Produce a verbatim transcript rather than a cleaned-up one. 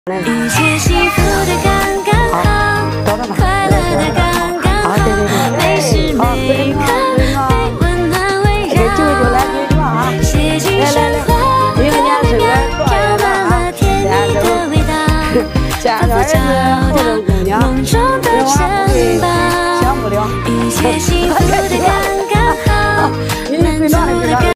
一切幸福的刚刚好，快乐的刚刚好，每时每刻被温暖围绕，写进生活的美妙，飘满了甜蜜的味道，仿佛找到梦中的珍宝。一切幸福的刚刚好，满足的。